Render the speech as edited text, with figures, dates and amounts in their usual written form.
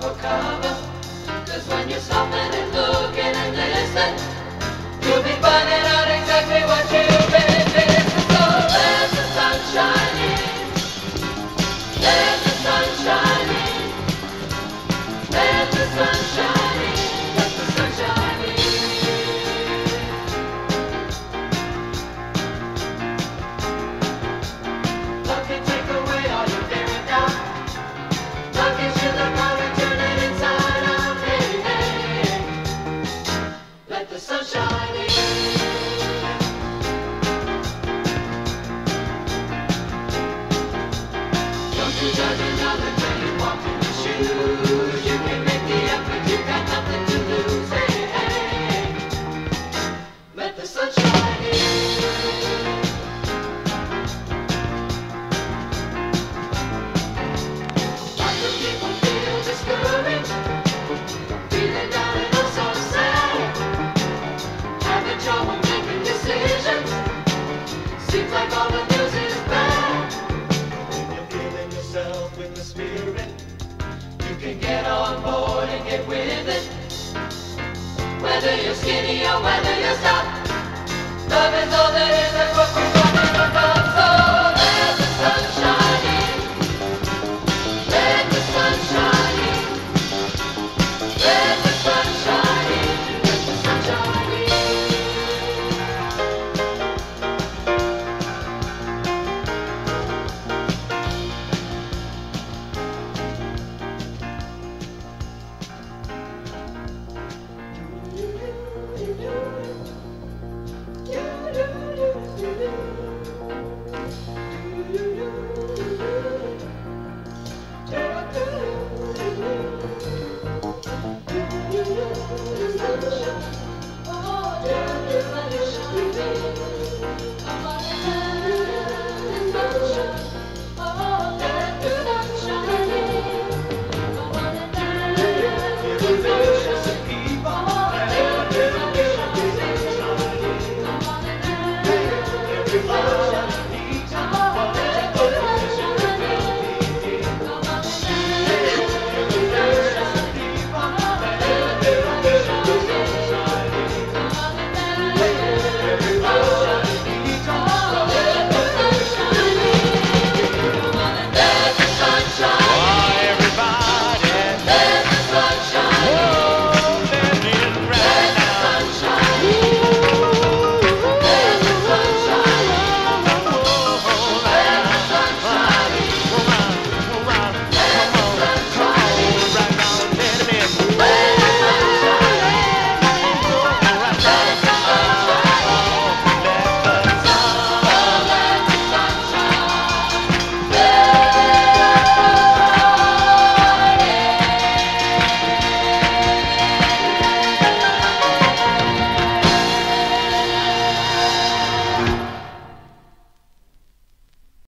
for cover. 'Cause when you're stopping and looking and listening, you'll be finding out exactly what you've been missing. So let the sun shine in, let the sun shine in, let the sun shine in, let the sun shine in. Love can take away all your fear and doubt. Love gives you the power to turn it inside out. Hey, hey, hey. Let the sun shine in. Don't you judge another till you walk in your shoes. You can make the effort, you got nothing to lose. Hey, hey, hey. Let the sun shine in. Lots of people feel discouraged, feeling down and oh so sad, having trouble making decisions. Seems like all the news is bad. When you're feeling yourself with the spirit, you can get on board and get with it. Whether you're skinny or whether you're stout, love is all there is, that's what you